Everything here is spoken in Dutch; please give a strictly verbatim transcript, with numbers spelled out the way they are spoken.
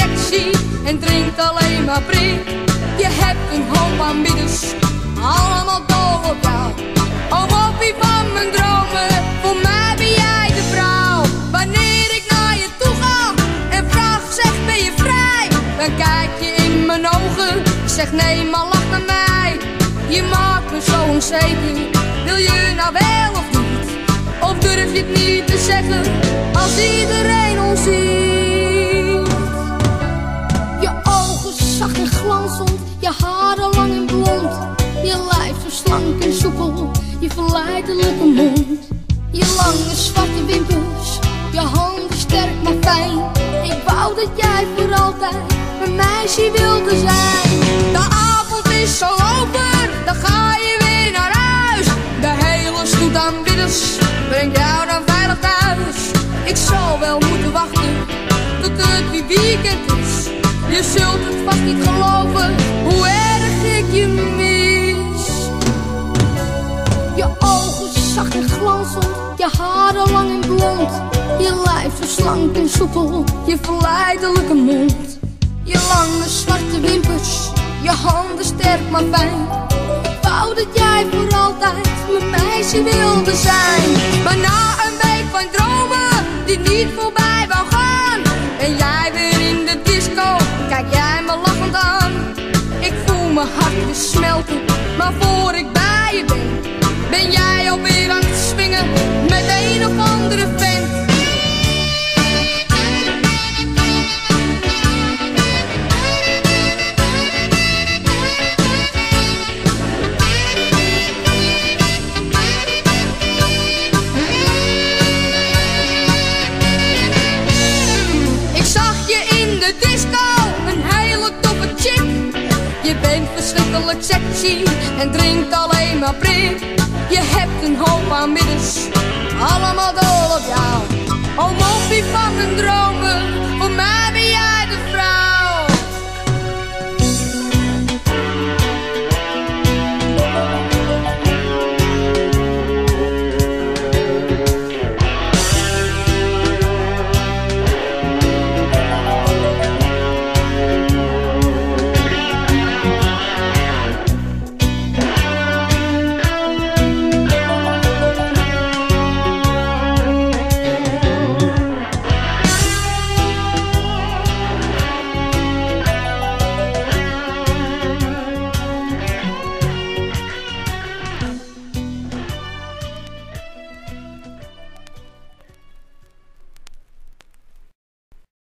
sexy en drinkt alleen maar prik. Je hebt een hoop aanbieders, allemaal dol op jou. Oh moppie van mijn dromen, voor mij ben jij de vrouw. Wanneer ik naar je toe ga en vraag, zeg ben je vrij? Dan kijk je in mijn ogen, zeg nee maar lach naar mij. Je maakt me zo onzeker, wil je nou wel of niet? Of durf je het niet te zeggen, als iedereen ons ziet? Je ogen zacht en glanzend, je haren lang en blond. Je lijf zo slank en soepel, je verleidelijke mond. Je lange zwarte wimpers, je handen sterk maar fijn. Ik wou dat jij voor altijd mijn meisje wilde zijn. De avond is zo over, dan ga je weer naar huis. De hele stoet aanbidders brengt jou dan veilig thuis. Ik zal wel moeten wachten tot het weer weekend is. Je zult het vast niet geloven, hoe erg ik je mis. Je ogen zacht en glanzend, je haren lang en blond. Je lijf zo slank en soepel, je verleidelijke mond. Je lange zwarte wimpers, je handen sterk maar fijn. Ik wou dat jij voor altijd mijn meisje wilde zijn. Maar na een week van dromen, die niet voorbij wou gaan, ben jij weer in de disco, kijk jij me lachend aan. Ik voel mijn hart weer smelten, maar voor ik bij je ben, ben jij alweer aan het swingen met een of andere vent. Je bent verschrikkelijk sexy en drinkt alleen maar prik. Je hebt een hoop aanbidders, allemaal dol op jou. Oh moppie van mijn dromen, voor mij